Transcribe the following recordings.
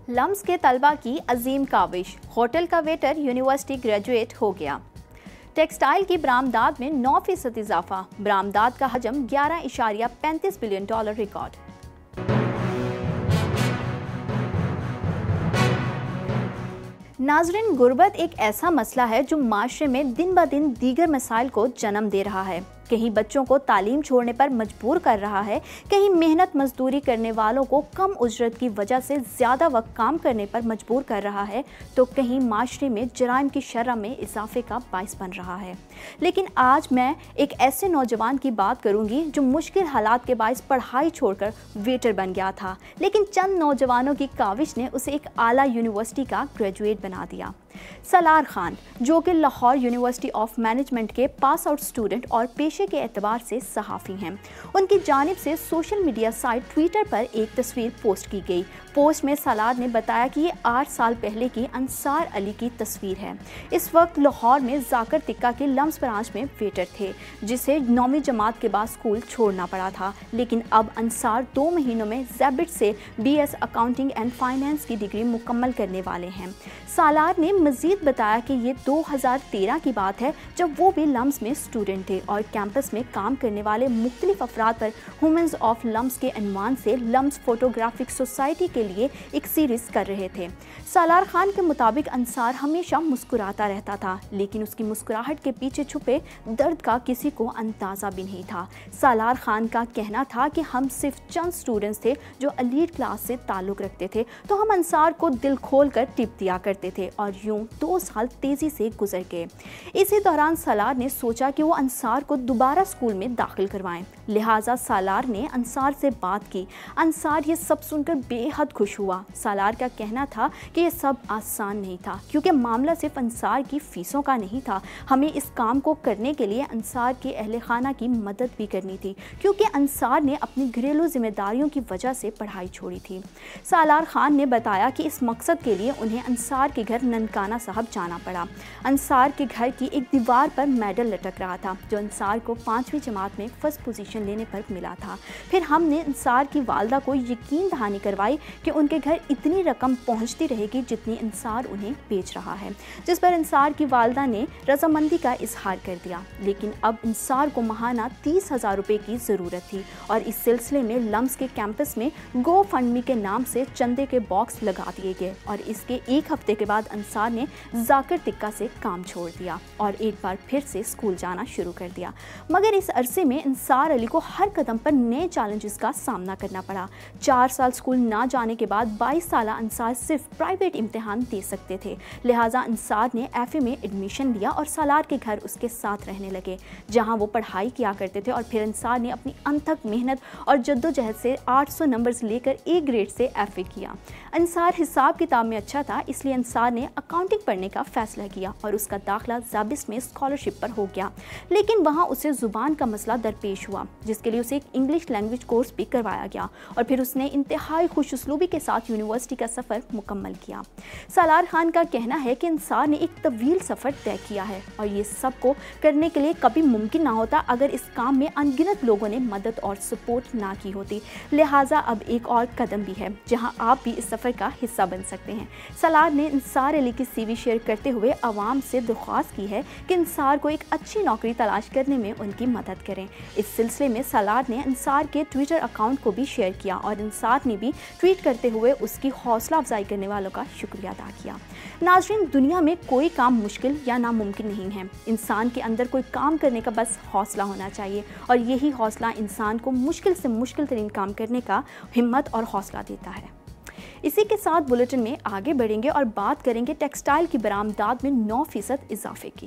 Lumps के तलबा की अजीम काविश, होटल का वेटर यूनिवर्सिटी ग्रेजुएट हो गया। टेक्सटाइल की बरामदात में 9% इजाफा, बरामदात का हजम 11.35 बिलियन डॉलर रिकॉर्ड। नाजरीन, गुर्बत एक ऐसा मसला है जो माशरे में दिन ब दिन दीगर मसाइल को जन्म दे रहा है। कहीं बच्चों को तालीम छोड़ने पर मजबूर कर रहा है, कहीं मेहनत मजदूरी करने वालों को कम उजरत की वजह से ज़्यादा वक्त काम करने पर मजबूर कर रहा है, तो कहीं माशरे में जराइम की शरह में इजाफे का बाइस बन रहा है। लेकिन आज मैं एक ऐसे नौजवान की बात करूंगी जो मुश्किल हालात के बाइस पढ़ाई छोड़कर वेटर बन गया था, लेकिन चंद नौजवानों की काविश ने उसे एक आला यूनिवर्सिटी का ग्रेजुएट बना दिया। सलार खान, जो कि लाहौर यूनिवर्सिटी ऑफ मैनेजमेंट के पास आउट स्टूडेंट और पेशे के एतबार से सहाफ़ी हैं, उनकी जानिब से सोशल मीडिया साइट ट्विटर पर एक तस्वीर पोस्ट की गई। पोस्ट में सलार ने बताया कि ये 8 साल पहले की अंसार अली की तस्वीर है। इस वक्त लाहौर में जाकर तिक्का के लम्स ब्रांच में वेटर थे, जिसे 9वीं जमात के बाद स्कूल छोड़ना पड़ा था, लेकिन अब अंसार 2 महीनों में ज़ैबिट से BS अकाउंटिंग एंड फाइनेंस की डिग्री मुकम्मल करने वाले हैं। सालार ने मज़ीद बताया कि ये 2013 की बात है, जब वो भी लम्स में स्टूडेंट थे और कैंपस में काम करने वाले मुख्तलिफ अफराद पर वुमेन्स ऑफ लम्स के अनवान से लम्स फोटोग्राफिक सोसाइटी के लिए एक सीरीज़ कर रहे थे। सालार खान के मुताबिक अंसार हमेशा मुस्कुराता रहता था, लेकिन उसकी मुस्कुराहट के पीछे छुपे दर्द का किसी को अंदाज़ा भी नहीं था। सालार खान का कहना था कि हम सिर्फ चंद स्टूडेंट्स थे जो एलीट क्लास से ताल्लुक़ रखते थे, तो हम अंसार को दिल खोल कर टिप दिया करते थे और यूं 2 साल तेज़ी से गुजर गए। इसी दौरान सालार ने सोचा कि वो अंसार को दोबारा स्कूल में दाखिल करवाएं, लिहाजा सालार ने अंसार से बात की। अंसार ये सब सुनकर बेहद खुश हुआ। सालार का कहना था कि ये सब आसान नहीं था, क्योंकि मामला सिर्फ अंसार की फ़ीसों का नहीं था। हमें इस काम को करने के लिए अंसार के अहले खाना की मदद भी करनी थी, क्योंकि अंसार ने अपनी घरेलू जिम्मेदारियों की वजह से पढ़ाई छोड़ी थी। सालार खान ने बताया कि इस मकसद के लिए उन्हें अंसार के घर ननकाना साहब जाना पड़ा। अंसार के घर की एक दीवार पर मेडल लटक रहा था, जो अंसार को 5वीं जमात में फर्स्ट पोजीशन लेने पर मिला था। फिर हमने अंसार की वालदा को यकीन दहानी करवाई कि उनके घर इतनी रकम पहुंचती रहेगी जितनी अंसार उन्हें बेच रहा है, जिस पर अंसार की वालदा ने रजामंदी का इजहार कर दिया। लेकिन अब अंसार को माहाना 30,000 रुपये की ज़रूरत थी और इस सिलसिले में लम्स के कैंपस में गो फंड मी के नाम से चंदे के बॉक्स लगा दिए गए और इसके एक हफ्ते के बाद अंसार ने जाकर तिक्का से काम छोड़ दिया और एक बार फिर से स्कूल जाना शुरू कर दिया। मगर इस अरसे में अंसार अली को हर कदम पर नए चैलेंजेस का सामना करना पड़ा। 4 साल स्कूल ना जाने के बाद 22 साल अंसार सिर्फ प्राइवेट इम्तिहान दे सकते थे, लिहाजा अंसार ने FA में एडमिशन लिया और सालार के घर उसके साथ रहने लगे, जहां वो पढ़ाई किया करते थे। और फिर अंसार ने अपनी अनथक मेहनत और जद्दोजहद से 800 नंबर्स लेकर A ग्रेड से FA किया। अंसार हिसाब किताब में अच्छा था, इसलिए अंसार ने अकाउंटिंग पढ़ने का फैसला किया और उसका दाखिला ज़ाबिस में स्कॉलरशिप पर हो गया। लेकिन वहाँ उसे ज़ुबान का मसला दरपेश हुआ, जिसके लिए उसे एक इंग्लिश लैंग्वेज कोर्स भी करवाया गया और फिर उसने इंतहाई खुशउस्लूबी के साथ यूनिवर्सिटी का सफ़र मुकम्मल किया। सालार खान का कहना है कि अंसार ने एक तवील सफ़र तय किया है और ये सब को करने के लिए कभी मुमकिन ना होता अगर इस काम में अनगिनत लोगों ने मदद और सपोर्ट ना की होती। लिहाजा अब एक और कदम भी है जहां आप भी इस सफ़र का हिस्सा बन सकते हैं। सालार ने अंसार अली की CV शेयर करते हुए आवाम से दरख्वास्त की है कि अंसार को एक अच्छी नौकरी तलाश करने में उनकी मदद करें। इस सिलसिले में सालार ने अंसार के ट्विटर अकाउंट को भी शेयर किया और अंसार ने भी ट्वीट करते हुए उसकी हौसला अफजाई करने वालों का शुक्रिया अदा किया। नाज़रीन, दुनिया में कोई काम मुश्किल या नामुमकिन नहीं है। इंसान के अंदर कोई काम करने का बस हौसला होना चाहिए और यही हौसला इंसान को मुश्किल से मुश्किल तरीन काम करने का हिम्मत और हौसला देता है। इसी के साथ बुलेटिन में आगे बढ़ेंगे और बात करेंगे टेक्सटाइल की बरामदात में 9% इजाफे की।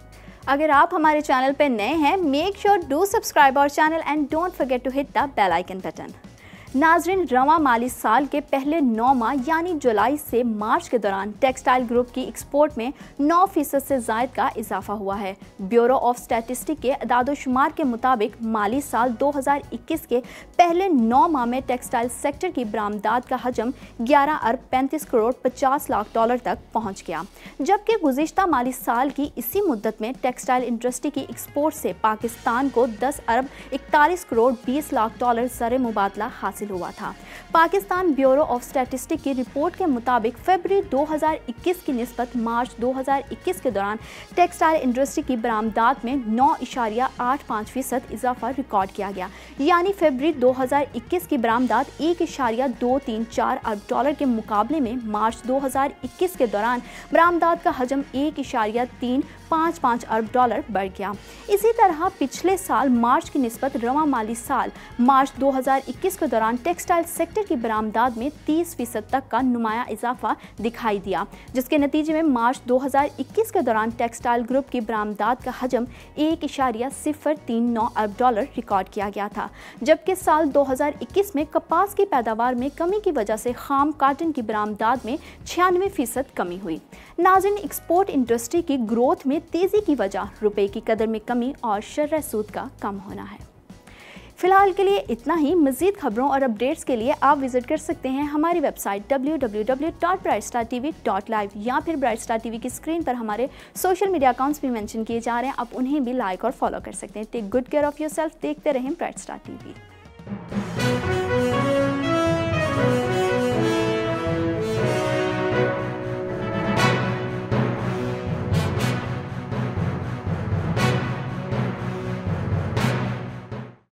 अगर आप हमारे चैनल पर नए हैं, make sure do subscribe our channel and don't forget to hit the bell icon button. नाजरीन, रवां माली साल के पहले 9 माह यानी जुलाई से मार्च के दौरान टेक्सटाइल ग्रुप की एक्सपोर्ट में 9% से ज़ायद का इजाफा हुआ है। ब्यूरो ऑफ स्टैटिस्टिक के अदाद-ओ-शुमार के मुताबिक माली साल 2021 के पहले 9 माह में टेक्सटाइल सेक्टर की बरामदात का हजम 11 अरब 35 करोड़ 50 लाख डॉलर तक पहुँच गया, जबकि गुज़िश्ता माली साल की इसी मुद्दत में टेक्सटाइल इंडस्ट्री की एक्सपोर्ट से पाकिस्तान को 10 अरब 41 करोड़ 20 लाख डॉलर ज़र मुबादला हासिल हासिल हुआ था। पाकिस्तान ब्यूरो ऑफ स्टैटिस्टिक्स की रिपोर्ट के मुताबिक फरवरी 2021 की निस्बत मार्च 2021 के दौरान टेक्सटाइल इंडस्ट्री की बरामदात में 9.85% इजाफा रिकॉर्ड किया गया। यानी फरवरी 2021 की बरामदात 1.234 अरब डॉलर के मुकाबले में मार्च 2021 के दौरान बरामदात का हजम 1.355 अरब डॉलर बढ़ गया। इसी तरह पिछले साल मार्च की निस्बत रवां माली साल मार्च 2021 के दौरान टेक्सटाइल सेक्टर की बरामदात में 30% तक का नुमाया इजाफा दिखाई दिया, जिसके नतीजे में मार्च 2021 के दौरान टेक्सटाइल ग्रुप की बरामदात का हजम 1.039 अरब डॉलर रिकॉर्ड किया गया था। जबकि साल 2021 में कपास की पैदावार में कमी की वजह से खाम काटन की बरामदात में 96% कमी हुई। नाज़रीन, एक्सपोर्ट इंडस्ट्री की ग्रोथ में तेजी की वजह रुपए की कदर में कमी और शर्र सूद का कम होना है। फिलहाल के लिए इतना ही। मज़ीद खबरों और अपडेट्स के लिए आप विजिट कर सकते हैं हमारी वेबसाइट www.brightstartv.live या फिर ब्राइट स्टार टीवी की स्क्रीन पर हमारे सोशल मीडिया अकाउंट्स भी मेंशन किए जा रहे हैं, आप उन्हें भी लाइक और फॉलो कर सकते हैं। Take good care of yourself. देखते रहें ब्राइट स्टार टीवी।